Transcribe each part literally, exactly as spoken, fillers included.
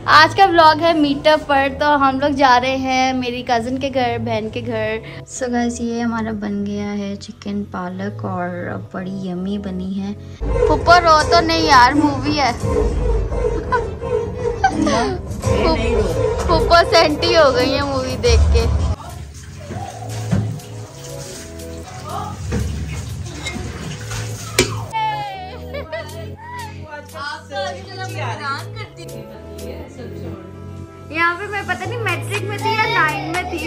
आज का व्लॉग है मीटअप पर। तो हम लोग जा रहे हैं मेरी कज़न के घर, बहन के घर। सो गाइस ये हमारा बन गया है चिकन पालक और बड़ी यमी बनी है। फुप्पा रो तो नहीं यार, मूवी है। फुप्पा सेंटी हो गई है मूवी देख के। यहाँ पे मैं पता नहीं मैट्रिक में थी या नाइन में थी।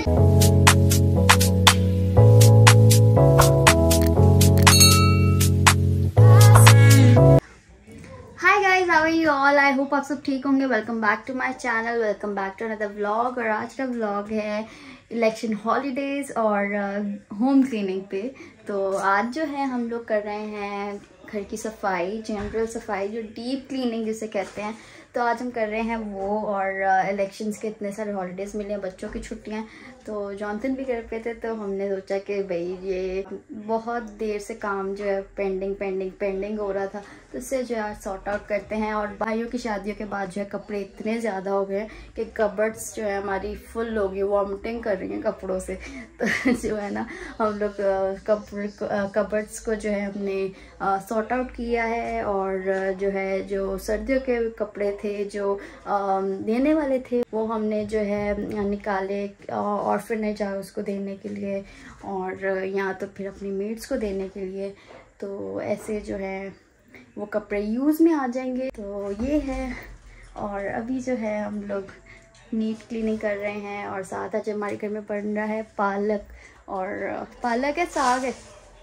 Hi guys, how are you all? I hope आप सब ठीक होंगे। Welcome back to my channel, welcome back to another vlog. और आज का व्लॉग है इलेक्शन हॉलीडेज और होम क्लीनिंग पे। तो आज जो है हम लोग कर रहे हैं घर की सफाई, जनरल सफाई, जो डीप क्लीनिंग जिसे कहते हैं। तो आज हम कर रहे हैं वो। और इलेक्शंस के इतने सारे हॉलीडेज़ मिले हैं, बच्चों की छुट्टियां, तो जॉनसन भी घर पे थे। तो हमने सोचा कि भाई ये बहुत देर से काम जो है पेंडिंग पेंडिंग पेंडिंग हो रहा था, तो इससे जो है सॉर्ट आउट करते हैं। और भाइयों की शादियों के बाद जो है कपड़े इतने ज़्यादा हो गए कि कबर्ड्स जो है हमारी फुल हो गई, वॉमिटिंग कर रही हैं कपड़ों से। तो जो है ना हम लोग कपड़े कबर्ड्स को जो है हमने सॉर्ट आउट किया है। और जो है जो सर्दियों के कपड़े थे जो देने वाले थे वो हमने जो है निकाले ऑर्फनेज है उसको देने के लिए, और यहाँ तो फिर अपनी मेड्स को देने के लिए। तो ऐसे जो है वो कपड़े यूज़ में आ जाएंगे। तो ये है। और अभी जो है हम लोग नीट क्लीनिंग कर रहे हैं। और साथ आज हमारे घर में बन रहा है पालक, और पालक है, साग है,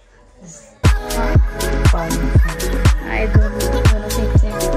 आए दोनों दोनों देखते हैं।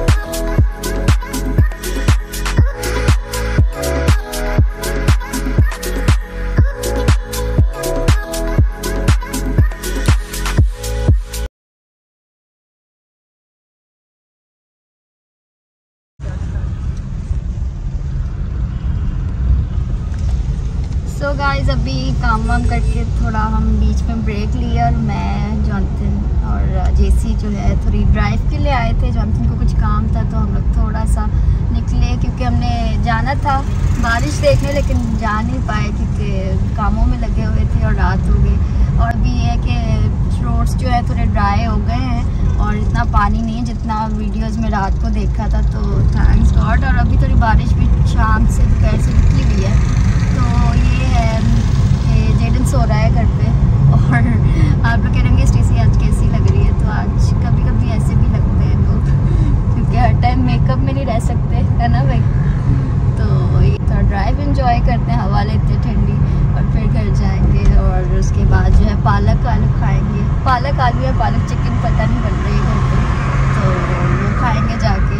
सो गाइस अभी काम वाम करके थोड़ा हम बीच में ब्रेक लिया, और मैं जॉनसन और जेसी जो है थोड़ी ड्राइव के लिए आए थे। जॉनसन को कुछ काम था तो हम लोग थोड़ा सा निकले, क्योंकि हमने जाना था बारिश देखने, लेकिन जा नहीं पाए क्योंकि कामों में लगे हुए थे और रात हो गई। और भी ये है कि रोड्स जो है थोड़े ड्राई हो गए हैं और इतना पानी नहीं है जितना वीडियोज़ में रात को देखा था। तो थैंक्स गॉड। और अभी थोड़ी बारिश भी शाम से दोपहर से निकली हुई है। तो ये है कि जेडन सो रहा है घर पे। और आप लोग कह रहे होंगे स्टेसी आज कैसी लग रही है। तो आज कभी कभी ऐसे भी लगते हैं लोग, क्योंकि हर टाइम मेकअप में नहीं रह सकते, है ना भाई। तो ये थोड़ा ड्राइव एंजॉय करते हैं, हवा लेते ठंडी, और फिर घर जाएंगे। और उसके बाद जो है पालक आलू खाएंगे। पालक आलू या पालक चिकन पता नहीं बन रही है घर पर, तो वो खाएँगे जाके।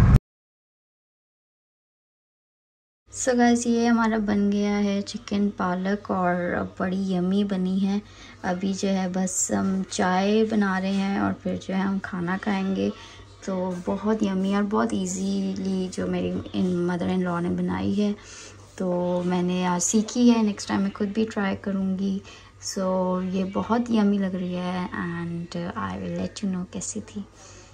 सो so गाइस ये हमारा बन गया है चिकन पालक और बड़ी यमी बनी है। अभी जो है बस हम चाय बना रहे हैं और फिर जो है हम खाना खाएंगे। तो बहुत यमी और बहुत इजीली जो मेरी इन मदर इन लॉ ने बनाई है, तो मैंने आज सीखी है। नेक्स्ट टाइम मैं खुद भी ट्राई करूँगी। सो so, ये बहुत यमी लग रही है and I will let you know कैसी थी।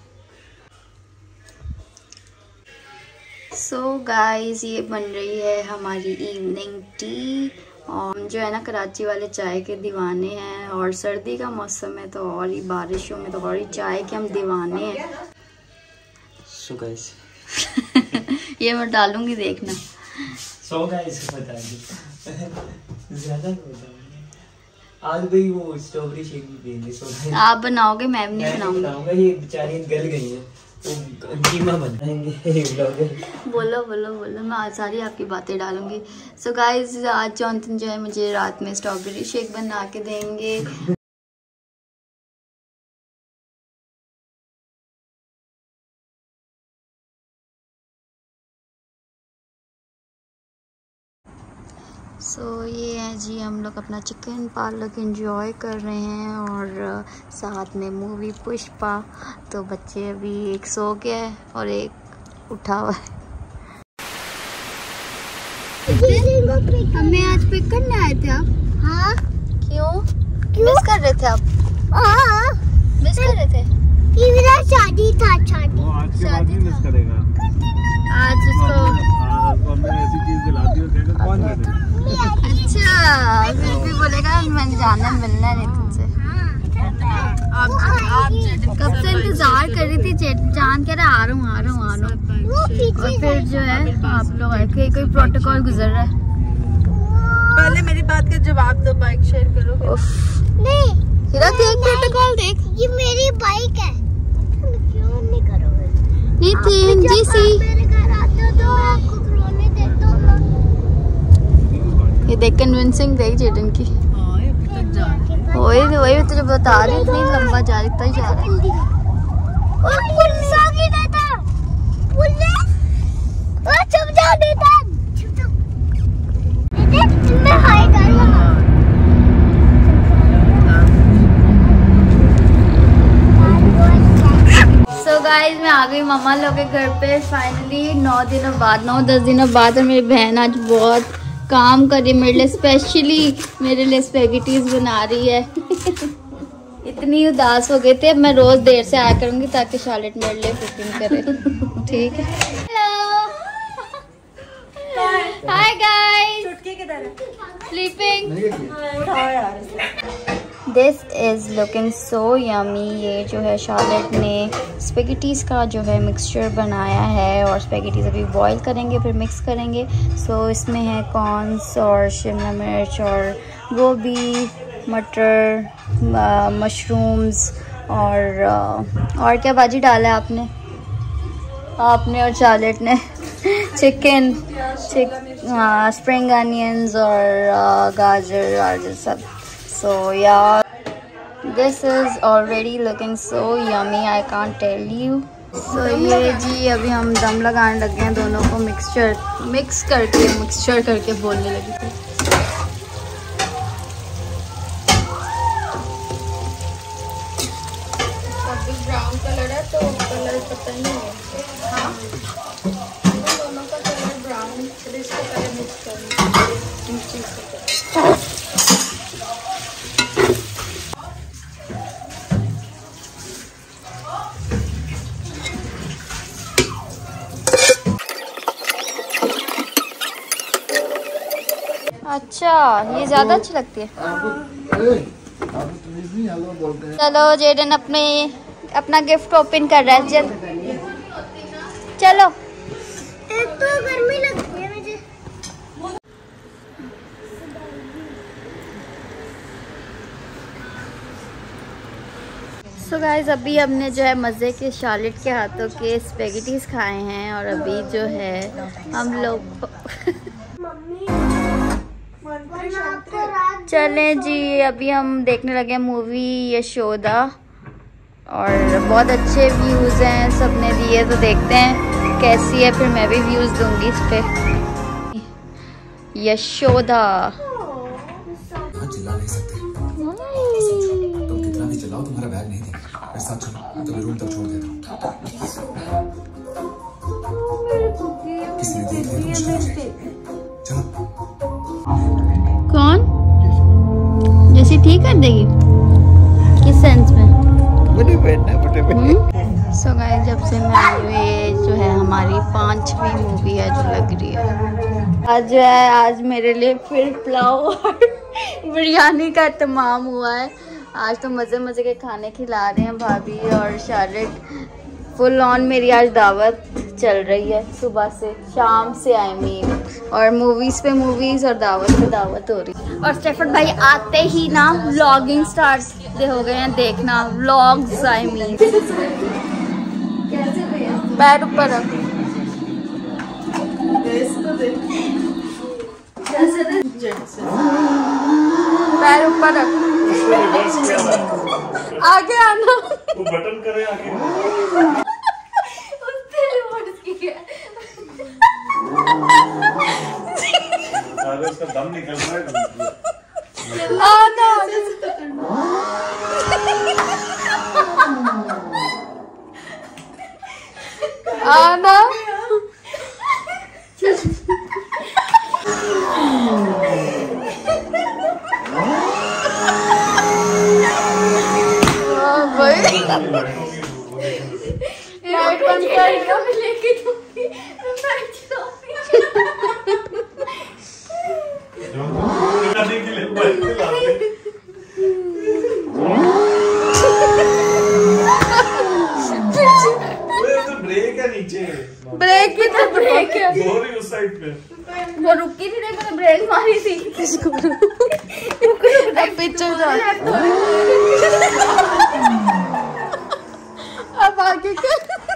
सो so गाइस ये बन रही है हमारी इवनिंग टी। और जो है ना कराची वाले चाय के दीवाने हैं, और सर्दी का मौसम है तो और ही, बारिशों में तो और ही चाय के हम दीवाने हैं। सो so गाइस ये मैं डालूंगी देखना। सो so गाइस बता दी ज़्यादा बता आज भाई वो स्ट्रॉबेरी शेक भी देंगे। सो so आप बनाओगे, मैं भी नहीं बनाऊंगा। ये बेचारी गल गई है, कीमा बनाएंगे। बोलो बोलो बोलो, मैं आज सारी आपकी बातें डालूंगी। सो so गाइस आज जॉनसन जो है मुझे रात में स्ट्रॉबेरी शेक बना के देंगे। सो so, ये है जी, हम लोग अपना चिकन पालक एंजॉय कर रहे हैं और साथ में मूवी पुष्पा। तो बच्चे अभी एक सो गया है और एक उठा हुआ है। हमें आज पिक करने आए थे आप? हाँ। क्यों क्यों मिस कर रहे थे आप? हाँ मिस कर रहे थे। ये मेरा शादी था, शादी शादी मिस करेगा आज उसको। जाना है, मिलना है नितिन से। कब से इंतजार कर रही थी, जान कह रहा आ रहा हूँ आ रहा हूँ आ रहा हूँ। और फिर जो है आप लोग आए, कोई प्रोटोकॉल गुजर रहा है। पहले मेरी बात का जवाब दो, बाइक शेयर करो। नहीं हीरा देख प्रोटोकॉल देख, ये मेरी बाइक है, क्यों नहीं करोगे? नितिन जी सी मेरे घर आते हो तो मैं आपको रोने देता हूँ। ये देख कन्विंसिंग देख जेडन की। वही वही मैं तुझे बता रही हूँ, इतनी लंबा जा रही था जा रहा है। और पुलिस आ गई था, पुलिस और चुप जाओ देता, चुप जाओ मैं हाय कर रहा हूँ। सो गाइस मैं आ गई मम्मा लोग के घर पे फाइनली, नौ दिनों बाद नौ दस दिनों बाद। और मेरी बहन आज बहुत काम कर रही है मेरे लिए, स्पेशली मेरे लिए स्पेगेटीज बना रही है। इतनी उदास हो गए थे, अब मैं रोज देर से आया करूंगी ताकि शार्लेट मेरे लिए कुकिंग करे। ठीक है। हेलो हाय गाइस, चुटकी किधर है? स्लीपिंग। उठाओ यार। This is looking so yummy. ये जो है शार्लेट ने स्पेगेटीज़ का जो है मिक्सचर बनाया है, और स्पेगेटीज़ अभी बॉईल करेंगे फिर मिक्स करेंगे। सो so, इसमें है कॉर्न्स और शिमला मिर्च और गोभी, मटर, मशरूम्स और और क्या भाजी डाला है आपने आपने और शार्लेट ने? चिकन, चिक स्प्रिंग अनियंस और uh, गाजर और सब। So yeah, this is already looking so yummy, I can't tell you. So ये जी अभी हम दम लगाने लग गए हैं दोनों को, मिक्सचर मिक्स करके मिक्सचर करके बोलने लगी थी। अभी ब्राउन कलर है तो कलर पता नहीं है। हाँ दोनों का कलर ब्राउन, फिर इसको पहले मिक्स करना। अच्छा ये ज्यादा अच्छी लगती है। चलो जेडन अपने अपना गिफ्ट ओपन कर रहा है, जल चलो। एक तो गर्मी लगती है मुझे। सो so गाइस अभी हमने जो है मज़े के शार्लेट के हाथों के स्पेगेटीज खाए हैं, और अभी जो है हम लोग चलें जी, अभी हम देखने लगे मूवी यशोदा, और बहुत अच्छे व्यूज़ हैं सबने दिए, तो देखते हैं कैसी है, फिर मैं भी व्यूज़ दूंगी इस पे। यशोदा चिल्ला नहीं सकते, तुम कितना भी चिल्लाओ तुम्हारा बैग नहीं देंगे। मेरे साथ चलो, मैं तुम्हें रूम तक छोड़ देता हूँ। किसी ने देख लिया तो मुश्किल हो जाएगी। चलो। कौन जैसी ठीक कर देगी, किस सेंस में? सो गाइस जब से मैं ये जो है हमारी पांचवी मूवी है जो लग रही है, आज जो है आज मेरे लिए फिर पुलाव और बिरयानी का इत्तेमाम हुआ है। आज तो मज़े मज़े के खाने खिला रहे हैं भाभी और शार्लेट, फुल ऑन मेरी आज दावत चल रही है, सुबह से शाम से आई मीन, और मूवीज़ पे मूवीज़ और दावत पे दावत हो रही है। और स्टेफन भाई आते ही ना व्लॉगिंग स्टार्ट हो गए हैं देखना, व्लॉग्स आई मीन। पैर ऊपर रख, पैर ऊपर रख, आगे आना, वो बटन करे आगे। उससे रिमोट की क्या? अरे उसका दम निकल रहा है। आना आना लाइट बंद कर, लेके दूंगी साइड पे। वो रुकी थी नहीं, मैंने ब्रेक मारी थी। अब पीछे जा। अब आगे कर।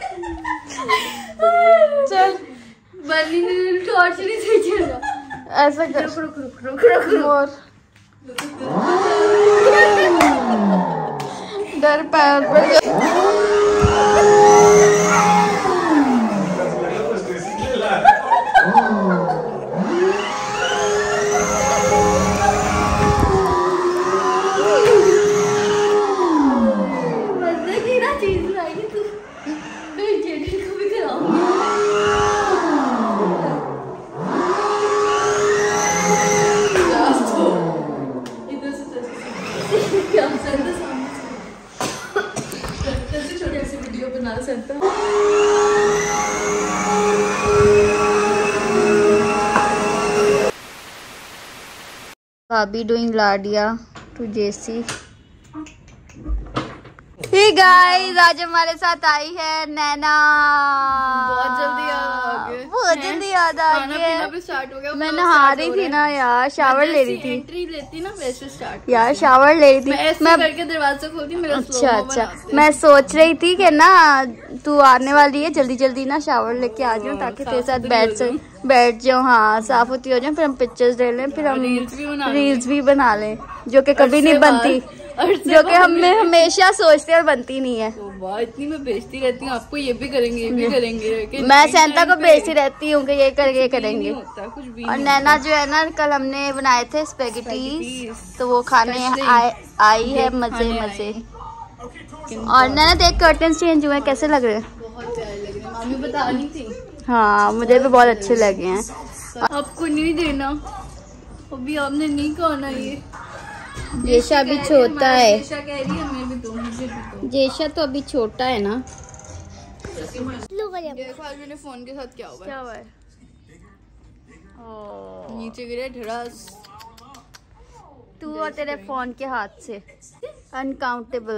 चल बनी ने टॉर्च नहीं से चला। ऐसा कर। रुक रुक रुक रुक रुक रुक। और डर पैर पे मजे की ना चीज लाएगी तू। मैं जेडी को भी कराऊंगी। क्या सकता सामने से छोटी ऐसी वीडियो बना सकता। भाभी डूइंग लाडिया टू जेसी। हे गाइस, आज हमारे साथ आई है नैना। बहुत जल्दी याद आ गया। बहुत जल्दी याद आ खाना गया। पीना भी स्टार्ट हो गया। मैं नहा रही थी ना यार, शावर ले रही थी एंट्री लेती ना वैसे स्टार्ट यार, शावर ले रही थी मैं ऐसे मैं। करके दरवाजा खोलती मेरा अच्छा अच्छा, मैं सोच रही थी कि ना तू आने वाली है, जल्दी जल्दी ना शावर लेके आ जाऊँ ताकि तेरे साथ बैठ से बैठ जाऊँ। हाँ, साफ होती हो जाए, फिर हम पिक्चर्स ले लें, फिर हम रील्स भी बना लें, जो कि कभी नहीं बनती, जो कि हमें हमेशा सोचते और बनती नहीं है। वाह, इतनी मैं बेचती रहती हूँ आपको, ये भी करेंगे ये भी करेंगे। मैं सैंता को बेचती रहती हूँ कि ये करेंगे ये करेंगे। कुछ भी और नैना जो है ना, कल हमने बनाए थे स्पेगेटीज, तो वो खाने आए आई है मजे मजे। और नैना देख, कर्टन चेंज हुए, कैसे लग रहे हैं? बहुत प्यारे लग रहे हैं, मामी बता रही थी। हाँ, मुझे भी बहुत अच्छे लगे हैं। आपको नहीं देना, अभी आपने नहीं खाना। ये जेशा अभी छोटा है। जेशा कह रही है मैं भी दूँ, मुझे भी दो। जेशा तो अभी छोटा है ना। देखो आज मेरे फोन के साथ क्या हुआ है। क्या हुआ है? नीचे गिरे ढड़ास। तू और तेरे फोन के हाथ से अनकाउंटेबल।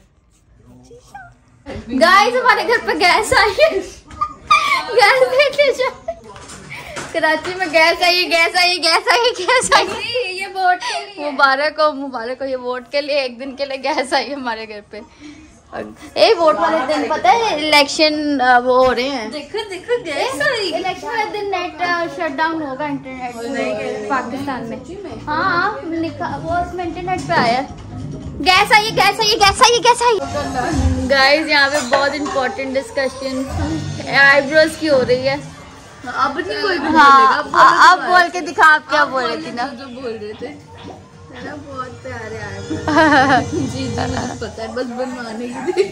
गाइस, हमारे घर पे गैस आई है। गैस देखते जाए। कराची में गैस आई है, गैस आई है, गैस आई है, गैस आई है। ये वोट के लिए मुबारक हो, मुबारक हो। ये वोट के लिए, एक दिन के लिए गैस आई है हमारे घर पे। ए, वोट वाले दिन पता है इलेक्शन वो हो रहे हैं। देखो देखो गैस आई। इलेक्शन वाले दिन नेट शट डाउन होगा, इंटरनेट पाकिस्तान में। हाँ, लिखा वो उसमें इंटरनेट पे आया। गैस आई है, गैस आई है, गैस आई है, गैस आई है। गाइस, यहाँ पे बहुत इंपॉर्टेंट डिस्कशन आईब्रोज की हो रही है। अब नहीं कोई भी हाँ, अब बोल के दिखा, आप क्या बोल रही थी ना? जो बोल रहे थे ना, बहुत प्यारे आए। जी जी, मुझे पता है, बस बनवाने की थी।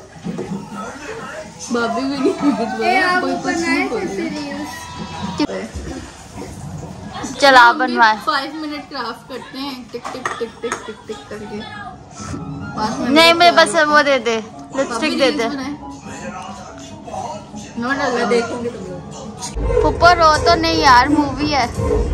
भाभी भी नहीं कुछ बोला, कोई कुछ नहीं बोला। चला बनवाए। फाइव मिनट क्राफ्ट करते हैं, टिक टिक टिक टिक टिक टिक करके। नहीं, मैं बस वो दे दे, लिपस्टिक दे दे। नो लगा, देखेंगे तुम लोग। फुप्पा रो तो नहीं यार, मूवी है।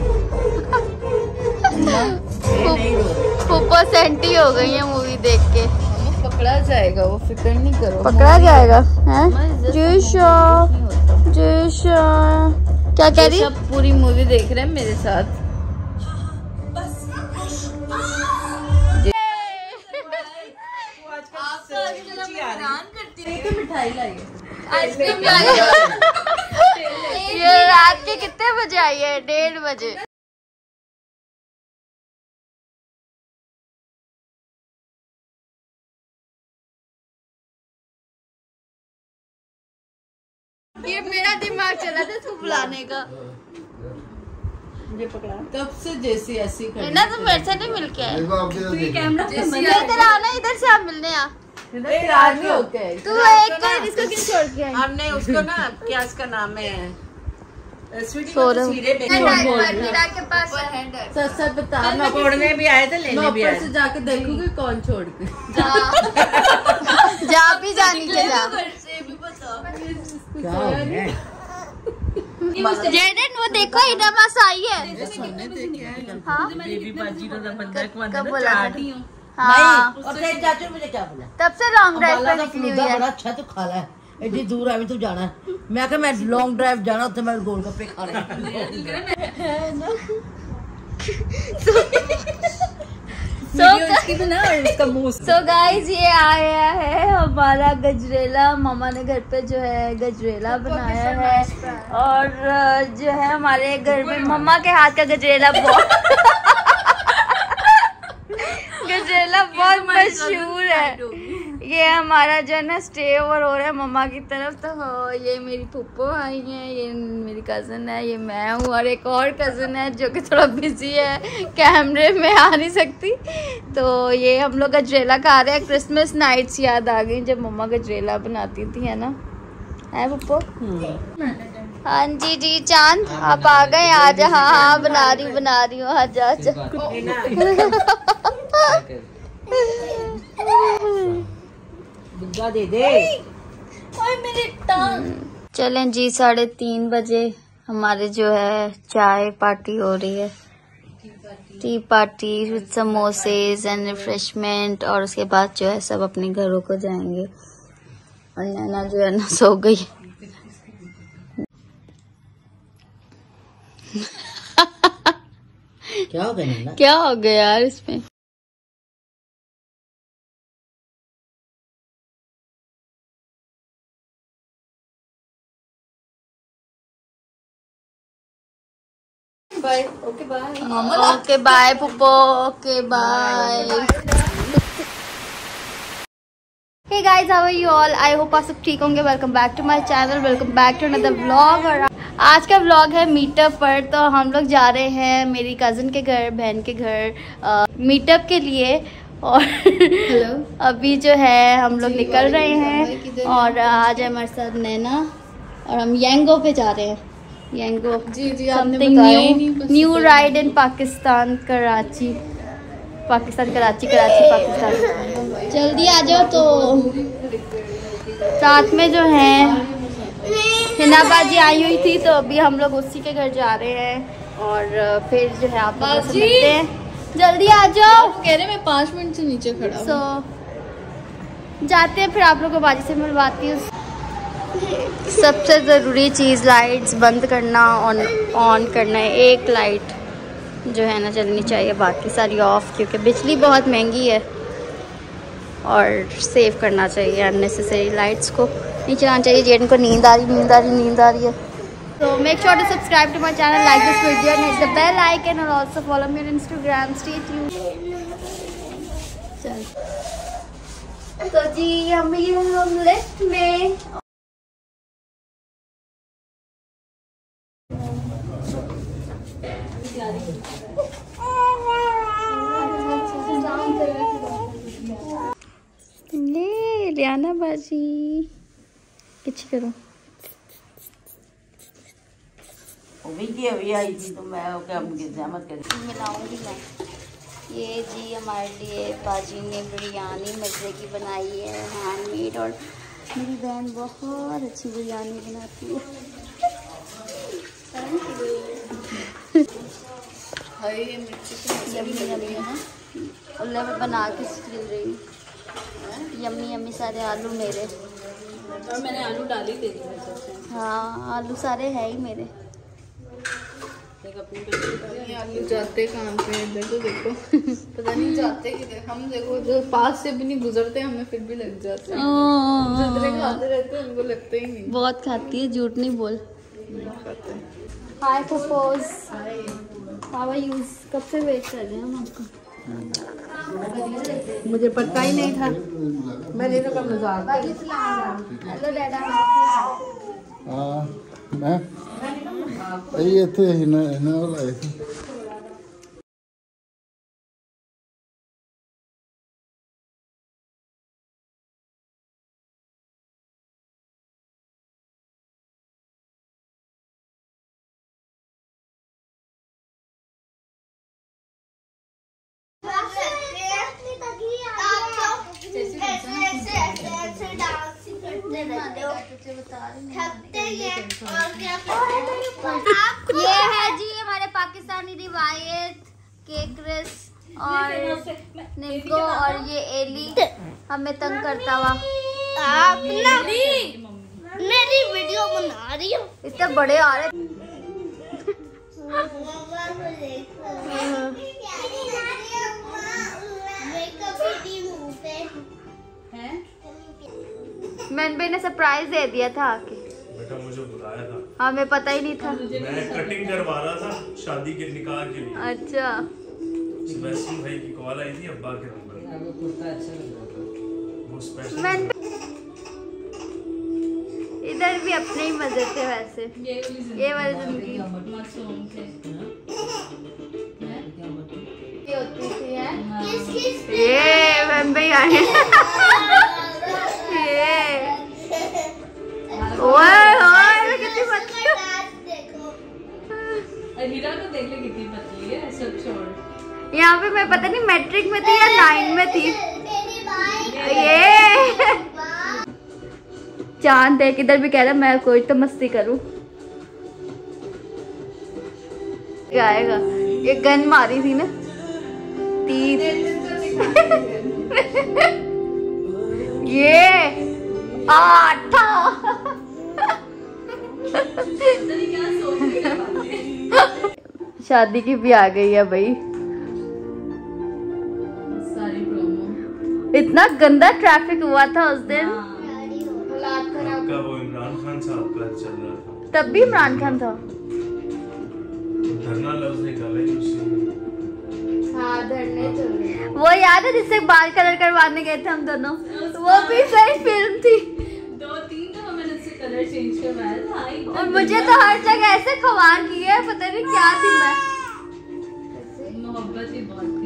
फुप्पा सेंटी हो गई है मूवी देख के। पकड़ा जाएगा, वो फिक्र नहीं करो। पकड़ा जाएगा हैं? जेशा, जेशा क्या कह रही? सब पूरी मूवी देख रहे हैं मेरे साथ। मिठाई लाइए, आइसक्रीम लाइए। ये रात के कितने बजे आई है? डेढ़ बजे। ये मेरा दिमाग चला था इसको बुलाने का। मुझे पकड़ा तब से जैसी ऐसी कर ना, तुम मेरे से नहीं मिल के आए। कैमरा इधर आना, इधर से आप मिलने आ। रात में होके आए। तू एक को इसको क्यों छोड़ के आई? हमने उसको ना, क्या इसका नाम है, सौरभ के पास सच सच बता, मैं छोड़ने भी आए थे, लेने भी आए थे। जाके देखूंगी कौन छोड़ के जा भी जानी के जा। जेडन वो देखो इनामास आई है। हाँ, कब बोला? हाँ, और तेरे चाचू ने मुझे क्या बोला? तब से लॉन्ग ड्राइव पे निकली हुई है। बड़ा अच्छा तो खाला है, एडी दूर आवी तू जाना है। मैं कहा मैं लॉन्ग ड्राइव जाना उत्थे मैं गोलगप्पे खाने। सो गाइज ये आया है हमारा गजरेला। मामा ने घर पे जो है गजरेला बनाया है और जो है हमारे घर में मम्मा के हाथ का गजरेला बहुत गजरेला बहुत मशहूर है। ये हमारा जो है ना स्टे ओवर हो रहा है मम्मा की तरफ। तो हो ये मेरी फुप्पो आई है, ये मेरी कज़न है, ये मैं हूँ और एक और कज़न है जो कि थोड़ा बिजी है, कैमरे में आ नहीं सकती। तो ये हम लोग गजरेला खा रहे हैं। क्रिसमस नाइट्स याद आ गई जब मम्मा गजरेला बनाती थी, है ना, है फुप्पो? हाँ जी जी चांद आप आ गए, आजा। हाँ हाँ बना रही हूँ बना रही हूँ, आजा आजा। दे दे। चलें जी, साढ़े तीन बजे हमारे जो है चाय पार्टी हो रही है, tea party with samosas and refreshment. और उसके बाद जो है सब अपने घरों को जाएंगे और नैना जो है ना सो गई। क्या हो गया नैना? क्या हो गया यार इसमें? Bye. Okay bye. Okay bye पुप्पो। Okay bye. Hey guys, how are you all? I hope आप सब ठीक होंगे। Welcome back to my channel, welcome back to another vlog. और आज का व्लॉग है मीटअप पर। तो हम लोग जा रहे हैं मेरी कज़न के घर, बहन के घर मीटअप के लिए। और हेलो अभी जो है हम लोग निकल रहे हैं और आज है हमारे साथ नैना और हम यंगो पे जा रहे हैं। यंगो जी जी something new new ride in Pakistan, Karachi, Pakistan Karachi Karachi Pakistan. जल्दी आ जाओ। तो साथ में जो है हिना बाजी आई हुई थी, तो अभी हम लोग उसी के घर जा रहे हैं और फिर जो है आप लोगों से मिलते हैं। जल्दी आ जाओ। कह रहे मैं पाँच मिनट से नीचे खड़ा हूँ। सो जाते हैं, फिर आप लोगों को बाजी से मिलवाती हूँ। सबसे ज़रूरी चीज़ लाइट्स बंद करना, ऑन ऑन करना है। एक लाइट जो है ना चलनी चाहिए, बाकी सारी ऑफ, क्योंकि बिजली बहुत महंगी है और सेव करना चाहिए। अननेसेसरी लाइट्स को नहीं चलाना चाहिए। जिनको नींद आ रही नींद आ रही नींद आ रही है तो make sure to subscribe to my channel, like this video and hit the bell icon और also follow me on Instagram. Stay tuned. चल तो जी हम ये हम लिफ्ट में ले रियाना बाजी किच करो। अभी अभी आई थी तो मैं क्या जहमत कर मिलाऊंगी मैं। ये जी हमारे लिए बाजी ने बिरयानी मज़े की बनाई है, हैंडमेड। और मेरी बहन बहुत अच्छी बिरयानी बनाती है। यम्मी यम्मी है ना, उल्ला में बना के खिल रही। यम्मी यम्मी सारे आलू मेरे, और मैंने आलू डाली दे दी। हाँ आलू सारे है ही मेरे। आलू जाते कहाँ पे? देखो देखो पता नहीं जाते किधर। हम देखो जो पास से भी नहीं गुजरते, हमें फिर भी लग जाते हैं। जितने खाते रहते हैं उनको लगते ही नहीं। बहुत खाती है, झूठ नहीं बोल। नहीं खाते। हाय फुफोज, हाउ आर यू? कब से वेट कर रहे हैं हम आपका। मुझे पता ही नहीं था, मैंने तो कब मजाक। हेलो डैडा। हाँ मैं ये थे हिना हिना वाला है। ये है जी हमारे पाकिस्तानी रिवायत केक रस और निको और ये एली हमें तंग करता हुआ। मेरी वीडियो बना रही हूँ। इतने बड़े आ रहे। मैंने भाई ने सरप्राइज दे दिया था आके। बेटा मुझे बुलाया था। हाँ मैं पता ही नहीं था। मैं कटिंग करवा रहा था शादी के निकाह के लिए। अच्छा। वैसे भाई की कॉल आई थी अब्बा के नंबर। वो स्पेशल। इधर भी अपने ही मजे थे वैसे। ये वाली जिंदगी होती थी है। ये बम्बई आए। ये ओए ओए कितनी पतली। हीरा को देख ले कितनी पतली है। सब छोड़। यहाँ पे मैं पता नहीं मैट्रिक में थी या नाइन में थी। ये चांद देख इधर भी कह रहा मैं कोई तो मस्ती करूं। आएगा ये गन मारी थी ना तीर। ये आठा। शादी की भी आ गई है भाई। सारी प्रोमो। इतना गंदा ट्रैफिक हुआ था उस दिन। आपका वो इमरान खान साहब का चल रहा था। तब भी इमरान खान था। धरना लफ्ज निकाला ही उसने। हाँ धरने चल रहे। वो याद है जिससे बाल कलर करवाने गए थे हम दोनों। वो भी सही फिल्म थी। दो तीन तो मैंने उससे कलर चेंज करवाया था। और मुझे तो हर जगह ऐसे खवार की है पता नहीं क्या थी मैं। मोहब्बत ही बहुत थी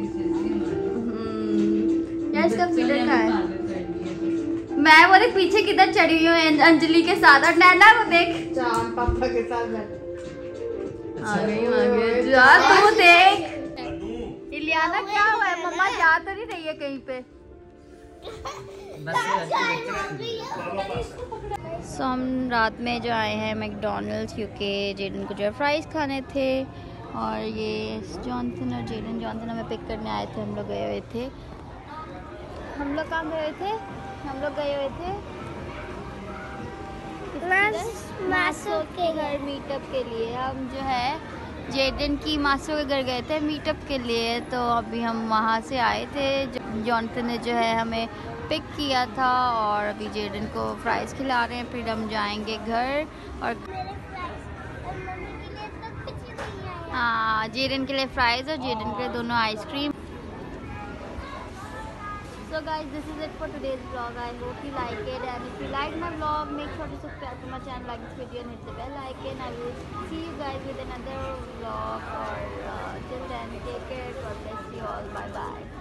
यार इसका फीलर का है। मैं वो देख पीछे किधर चढ़ी हुई हूँ अंजलि के साथ और नैना को देख चांद पापा के साथ बैठ। आ गई आ गई जा तू देख। इलियाना क्या हुआ है मम्मा जा तो नहीं रही है कहीं पे। सो हम रात में जो आए हैं मैकडॉनल्ड्स क्योंकि जेडन को जो है फ्राइज खाने थे। और ये जॉनसन और जेडन जॉनसन हमें पिक करने आए थे। हम लोग गए हुए थे हम लोग कहाँ गए थे हम लोग गए हुए थे मासो के घर मीटअप के लिए। हम जो है जेडन की मासो के घर गए थे मीटअप के लिए। तो अभी हम वहाँ से आए थे। जॉनसन ने जो है हमें पिक किया था और अभी जेडन को फ्राइज़ खिला रहे हैं। फिर हम जाएंगे घर और हाँ जेडन के लिए फ्राइज़ और जेडन के लिए दोनों ice cream. So guys, this is it for today's vlog. I hope you like it, and if you like my vlog, make sure to subscribe to my channel, like this video and hit the bell icon. I will see you guys with another vlog, or uh, till then take care. God bless you all. Bye bye.